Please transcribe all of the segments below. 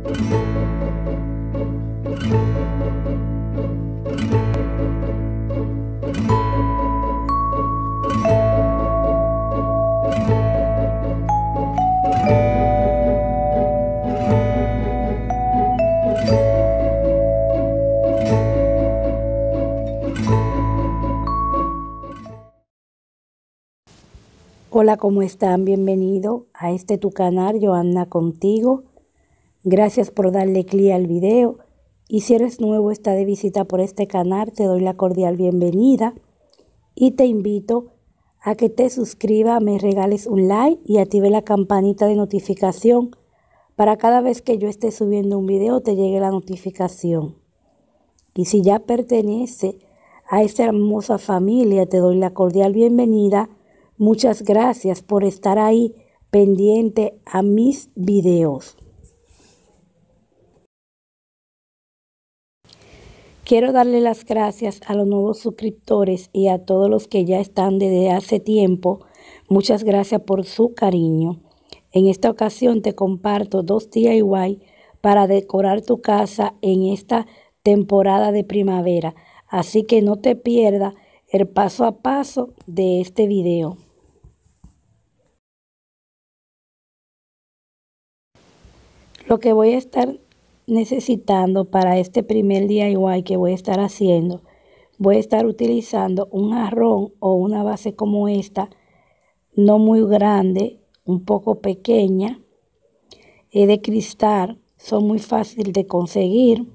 Hola, ¿cómo están? Bienvenido a tu canal, Joanna Contigo. Gracias por darle clic al video. Y si eres nuevo, está de visita por este canal, te doy la cordial bienvenida. Y te invito a que te suscribas, me regales un like y active la campanita de notificación para cada vez que yo esté subiendo un video te llegue la notificación. Y si ya pertenece a esta hermosa familia, te doy la cordial bienvenida. Muchas gracias por estar ahí pendiente a mis videos. Quiero darle las gracias a los nuevos suscriptores y a todos los que ya están desde hace tiempo. Muchas gracias por su cariño. En esta ocasión te comparto 2 DIY para decorar tu casa en esta temporada de primavera. Así que no te pierdas el paso a paso de este video. Lo que voy a estar necesitando para este primer DIY que voy a estar haciendo, voy a estar utilizando un jarrón o una base como esta, no muy grande, un poco pequeña, es de cristal, son muy fáciles de conseguir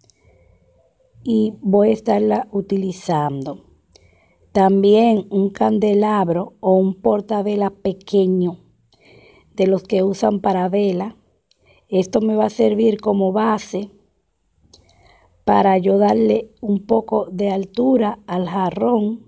y voy a estarla utilizando. También un candelabro o un portavela pequeño, de los que usan para vela. Esto me va a servir como base para yo darle un poco de altura al jarrón.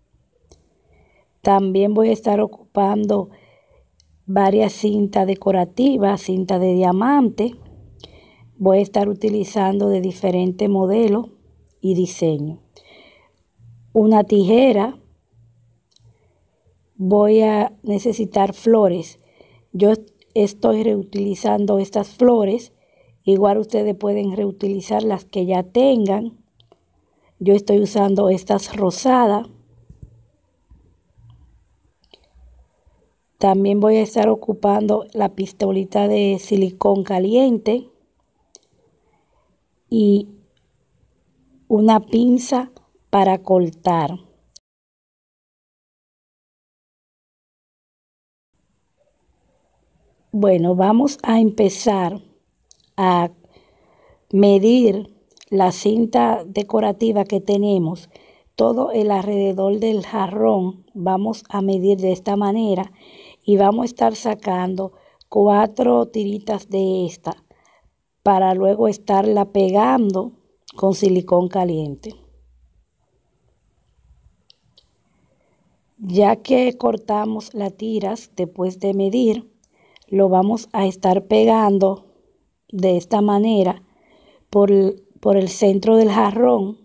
También voy a estar ocupando varias cintas decorativas, cinta de diamante. Voy a estar utilizando de diferentes modelos y diseños. Una tijera. Voy a necesitar flores. Yo estoy reutilizando estas flores. Igual ustedes pueden reutilizar las que ya tengan. Yo estoy usando estas rosadas. También voy a estar ocupando la pistolita de silicón caliente y una pinza para cortar. Bueno, vamos a empezar a medir la cinta decorativa que tenemos, todo el alrededor del jarrón. Vamos a medir de esta manera y vamos a estar sacando 4 tiritas de esta para luego estarla pegando con silicón caliente. Ya que cortamos las tiras después de medir, lo vamos a estar pegando de esta manera por el centro del jarrón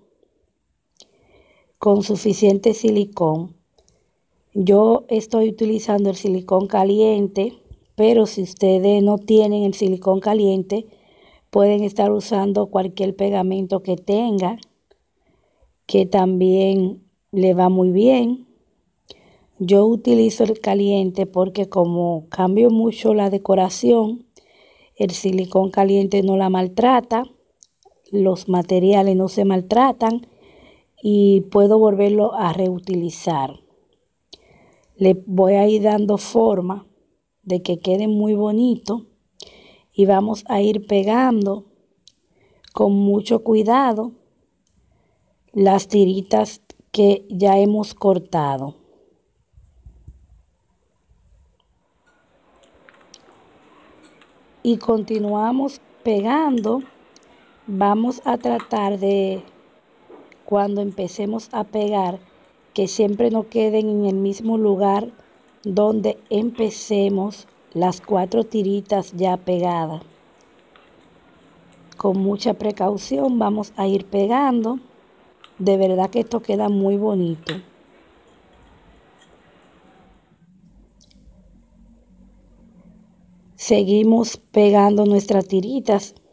con suficiente silicón. Yo estoy utilizando el silicón caliente, pero si ustedes no tienen el silicón caliente, pueden estar usando cualquier pegamento que tengan, que también le va muy bien. Yo utilizo el caliente porque como cambio mucho la decoración, el silicón caliente no la maltrata, los materiales no se maltratan y puedo volverlo a reutilizar. Le voy a ir dando forma de que quede muy bonito y vamos a ir pegando con mucho cuidado las tiritas que ya hemos cortado. Y continuamos pegando. Vamos a tratar de, cuando empecemos a pegar, que siempre no queden en el mismo lugar donde empecemos las 4 tiritas ya pegadas. Con mucha precaución vamos a ir pegando. De verdad que esto queda muy bonito. Seguimos pegando nuestras tiritas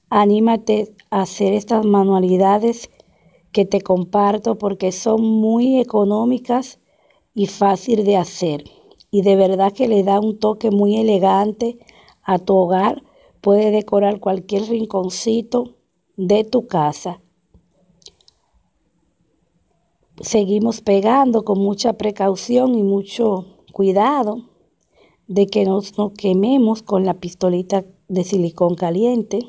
Anímate a hacer estas manualidades que te comparto porque son muy económicas y fácil de hacer. Y de verdad que le da un toque muy elegante a tu hogar. Puedes decorar cualquier rinconcito de tu casa. Seguimos pegando con mucha precaución y mucho cuidado de que no nos quememos con la pistolita de silicón caliente.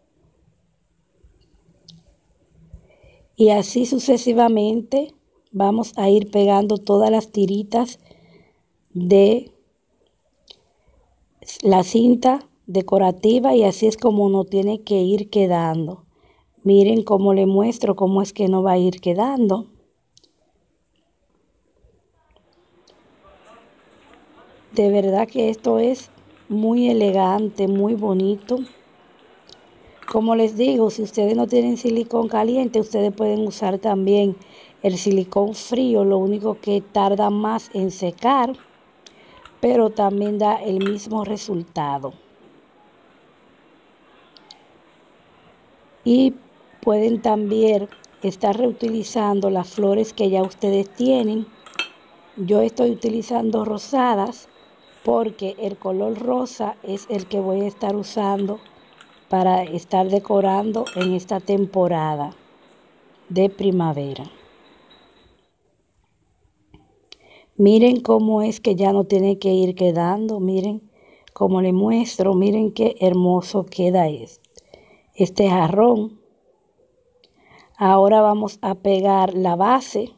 Y así sucesivamente vamos a ir pegando todas las tiritas de la cinta decorativa y así es como no tiene que ir quedando. Miren cómo le muestro cómo es que no va a ir quedando. De verdad que esto es muy elegante, muy bonito. Como les digo, si ustedes no tienen silicón caliente, ustedes pueden usar también el silicón frío, lo único que tarda más en secar, pero también da el mismo resultado. Y pueden también estar reutilizando las flores que ya ustedes tienen. Yo estoy utilizando rosadas porque el color rosa es el que voy a estar usando para estar decorando en esta temporada de primavera. Miren cómo es que ya no tiene que ir quedando. Miren cómo le muestro. Miren qué hermoso queda este jarrón. Ahora vamos a pegar la base.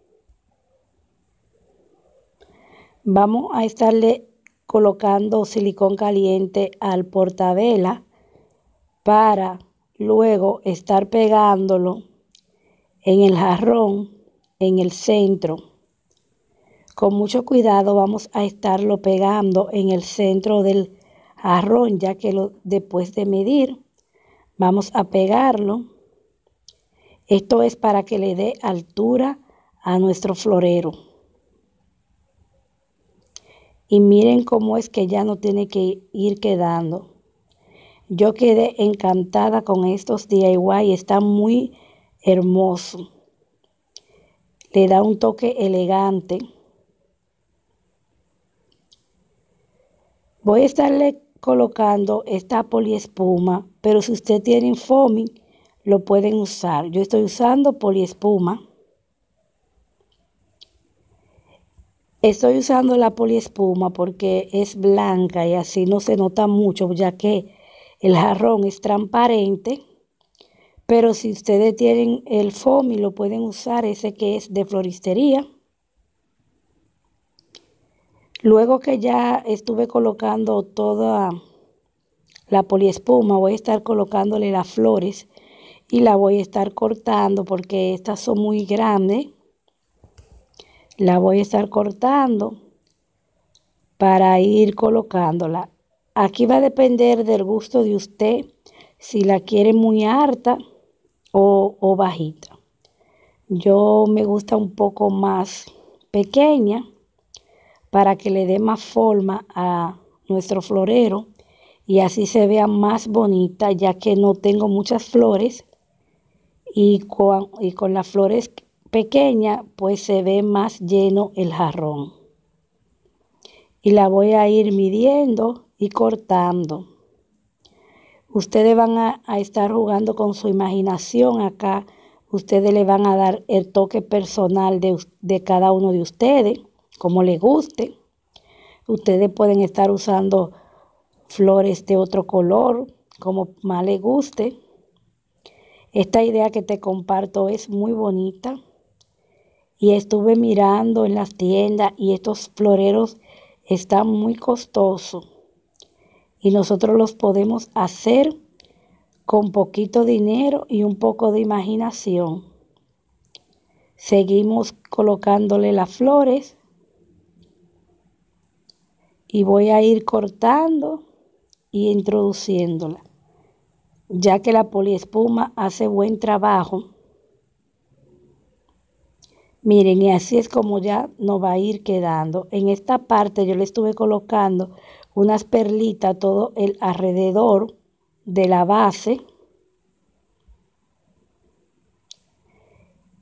Vamos a estarle colocando silicón caliente al portavela para luego estar pegándolo en el jarrón, en el centro. Con mucho cuidado vamos a estarlo pegando en el centro del jarrón, ya que después de medir vamos a pegarlo. Esto es para que le dé altura a nuestro florero. Y miren cómo es que ya no tiene que ir quedando. Yo quedé encantada con estos DIY, está muy hermoso. Le da un toque elegante. Voy a estarle colocando esta poliespuma, pero si usted tiene foaming, lo pueden usar. Yo estoy usando poliespuma. Estoy usando la poliespuma porque es blanca y así no se nota mucho, ya que el jarrón es transparente. Pero si ustedes tienen el foaming, lo pueden usar, ese que es de floristería. Luego que ya estuve colocando toda la poliespuma, voy a estar colocándole las flores y la voy a estar cortando porque estas son muy grandes. La voy a estar cortando para ir colocándola. Aquí va a depender del gusto de usted, si la quiere muy alta o bajita. Yo me gusta un poco más pequeña para que le dé más forma a nuestro florero y así se vea más bonita, ya que no tengo muchas flores y con las flores pequeñas pues se ve más lleno el jarrón. Y la voy a ir midiendo y cortando. Ustedes van a estar jugando con su imaginación acá. Ustedes le van a dar el toque personal de cada uno de ustedes, como les guste. Ustedes pueden estar usando flores de otro color, como más les guste. Esta idea que te comparto es muy bonita. Y estuve mirando en las tiendas y estos floreros están muy costosos. Y nosotros los podemos hacer con poquito dinero y un poco de imaginación. Seguimos colocándole las flores y voy a ir cortando y introduciéndola, ya que la poliespuma hace buen trabajo. Miren, y así es como ya nos va a ir quedando. En esta parte yo le estuve colocando unas perlitas todo el alrededor de la base.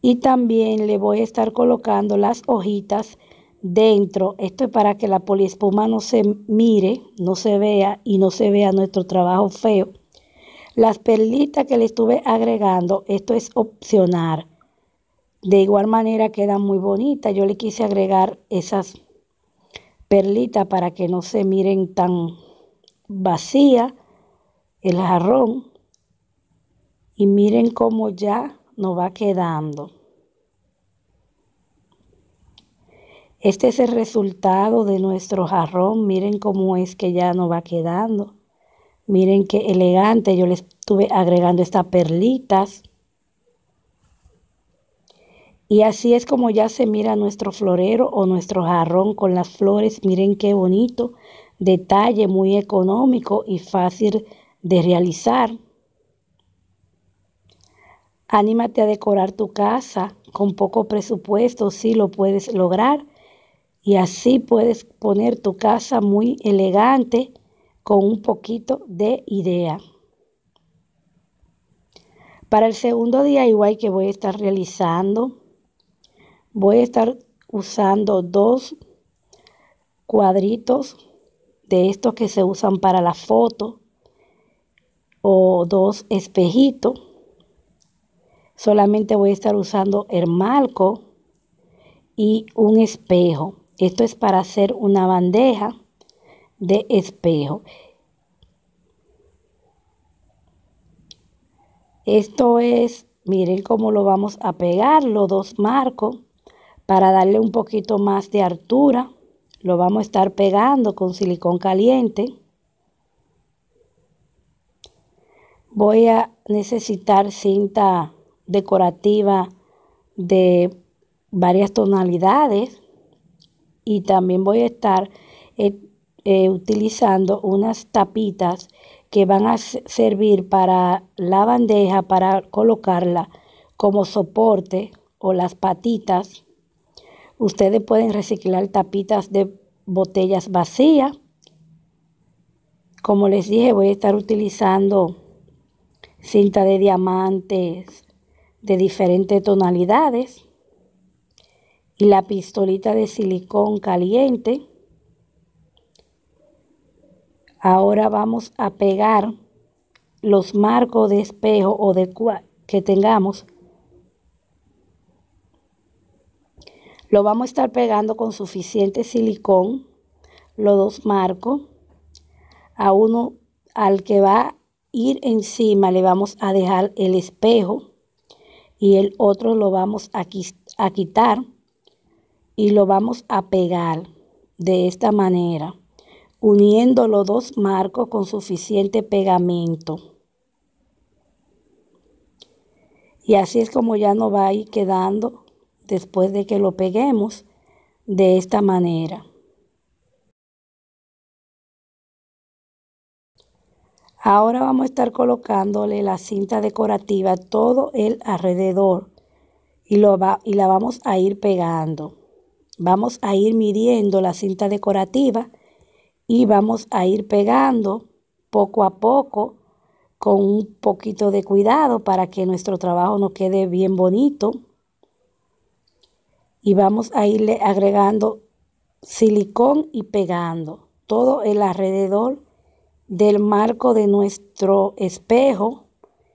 Y también le voy a estar colocando las hojitas dentro. Esto es para que la poliespuma no se mire, no se vea y no se vea nuestro trabajo feo. Las perlitas que le estuve agregando, esto es opcional. De igual manera quedan muy bonitas. Yo le quise agregar esas perlitas para que no se miren tan vacía el jarrón. Y miren cómo ya nos va quedando. Este es el resultado de nuestro jarrón. Miren cómo es que ya nos va quedando. Miren qué elegante. Yo le estuve agregando estas perlitas. Y así es como ya se mira nuestro florero o nuestro jarrón con las flores. Miren qué bonito. Detalle muy económico y fácil de realizar. Anímate a decorar tu casa con poco presupuesto, si lo puedes lograr. Y así puedes poner tu casa muy elegante con un poquito de idea. Para el segundo DIY que voy a estar realizando, voy a estar usando 2 cuadritos de estos que se usan para la foto o 2 espejitos. Solamente voy a estar usando el marco y un espejo. Esto es para hacer una bandeja de espejo. Esto es, miren cómo lo vamos a pegar, los 2 marcos, para darle un poquito más de altura. Lo vamos a estar pegando con silicón caliente. Voy a necesitar cinta decorativa de varias tonalidades. Y también voy a estar utilizando unas tapitas que van a servir para la bandeja, para colocarla como soporte, o las patitas. Ustedes pueden reciclar tapitas de botellas vacías. Como les dije, voy a estar utilizando cinta de diamantes de diferentes tonalidades. Y la pistolita de silicón caliente. Ahora vamos a pegar los marcos de espejo o de que tengamos. Lo vamos a estar pegando con suficiente silicón, los 2 marcos. A uno, al que va a ir encima, le vamos a dejar el espejo y el otro lo vamos a quitar. Y lo vamos a pegar de esta manera, uniendo los 2 marcos con suficiente pegamento. Y así es como ya nos va a ir quedando después de que lo peguemos de esta manera. Ahora vamos a estar colocándole la cinta decorativa todo el alrededor y la vamos a ir pegando. Vamos a ir midiendo la cinta decorativa y vamos a ir pegando poco a poco con un poquito de cuidado para que nuestro trabajo nos quede bien bonito. Y vamos a irle agregando silicón y pegando todo el alrededor del marco de nuestro espejo.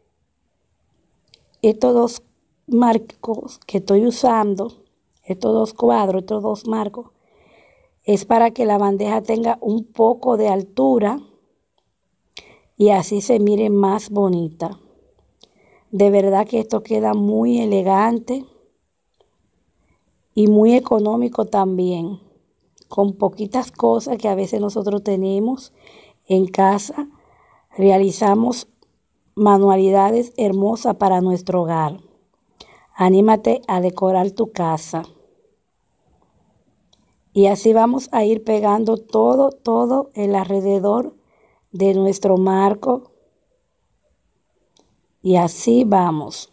Estos 2 marcos que estoy usando, estos 2 cuadros, estos 2 marcos, es para que la bandeja tenga un poco de altura y así se mire más bonita. De verdad que esto queda muy elegante y muy económico también, con poquitas cosas que a veces nosotros tenemos en casa. Realizamos manualidades hermosas para nuestro hogar. Anímate a decorar tu casa. Y así vamos a ir pegando todo el alrededor de nuestro marco. Y así vamos.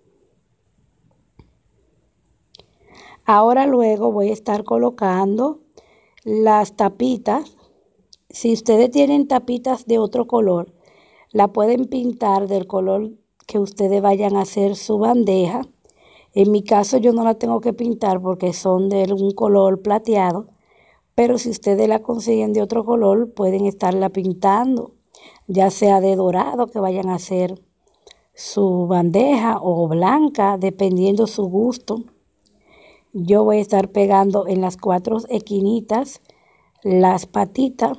Ahora luego voy a estar colocando las tapitas. Si ustedes tienen tapitas de otro color, la pueden pintar del color que ustedes vayan a hacer su bandeja. En mi caso yo no la tengo que pintar porque son de un color plateado, pero si ustedes la consiguen de otro color, pueden estarla pintando, ya sea de dorado que vayan a hacer su bandeja o blanca, dependiendo su gusto. Yo voy a estar pegando en las 4 esquinitas las patitas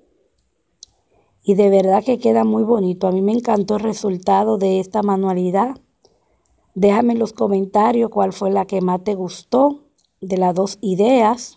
y de verdad que queda muy bonito. A mí me encantó el resultado de esta manualidad. Déjame en los comentarios cuál fue la que más te gustó de las dos ideas.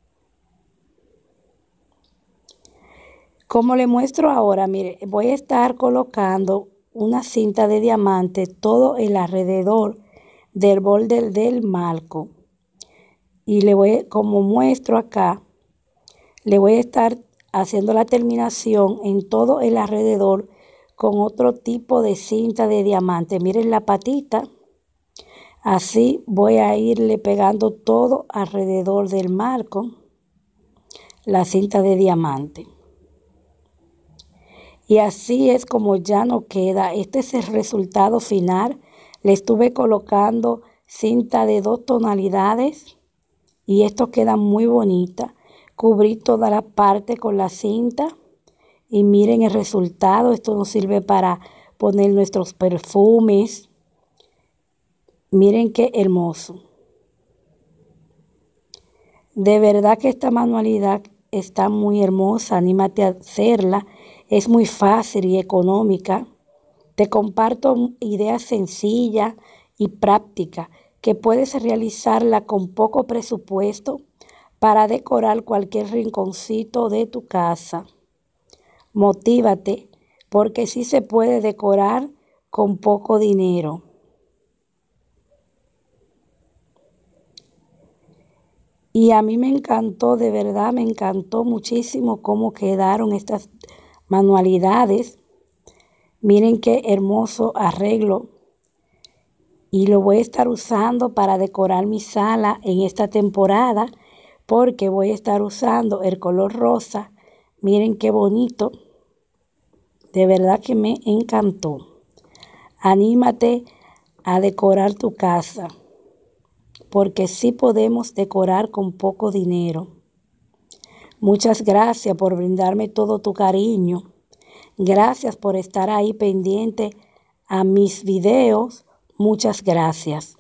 Como le muestro ahora, mire, voy a estar colocando una cinta de diamante todo el alrededor del borde del marco. Y le voy, como muestro acá, le voy a estar haciendo la terminación en todo el alrededor con otro tipo de cinta de diamante. Miren la patita. Así voy a irle pegando todo alrededor del marco, la cinta de diamante. Y así es como ya no queda. Este es el resultado final. Le estuve colocando cinta de 2 tonalidades y esto queda muy bonita. Cubrí toda la parte con la cinta y miren el resultado. Esto nos sirve para poner nuestros perfumes. Miren qué hermoso. De verdad que esta manualidad está muy hermosa. Anímate a hacerla. Es muy fácil y económica. Te comparto ideas sencillas y prácticas que puedes realizarla con poco presupuesto para decorar cualquier rinconcito de tu casa. Motívate porque sí se puede decorar con poco dinero. Y a mí me encantó, de verdad, me encantó muchísimo cómo quedaron estas manualidades. Miren qué hermoso arreglo. Y lo voy a estar usando para decorar mi sala en esta temporada porque voy a estar usando el color rosa. Miren qué bonito. De verdad que me encantó. Anímate a decorar tu casa porque sí podemos decorar con poco dinero. Muchas gracias por brindarme todo tu cariño. Gracias por estar ahí pendiente a mis videos. Muchas gracias.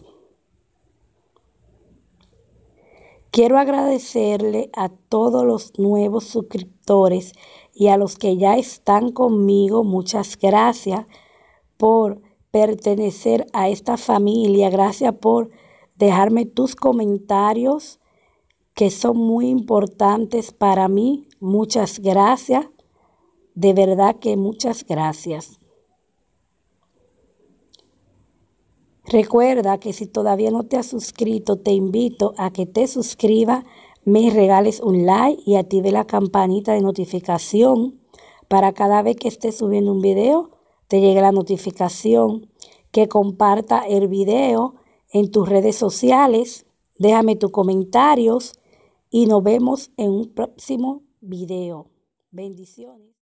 Quiero agradecerle a todos los nuevos suscriptores y a los que ya están conmigo. Muchas gracias por pertenecer a esta familia. Gracias por dejarme tus comentarios que son muy importantes para mí. Muchas gracias. De verdad que muchas gracias. Recuerda que si todavía no te has suscrito, te invito a que te suscribas, me regales un like y active la campanita de notificación para cada vez que esté subiendo un video, te llegue la notificación, que comparta el video en tus redes sociales, déjame tus comentarios y nos vemos en un próximo video. Bendiciones.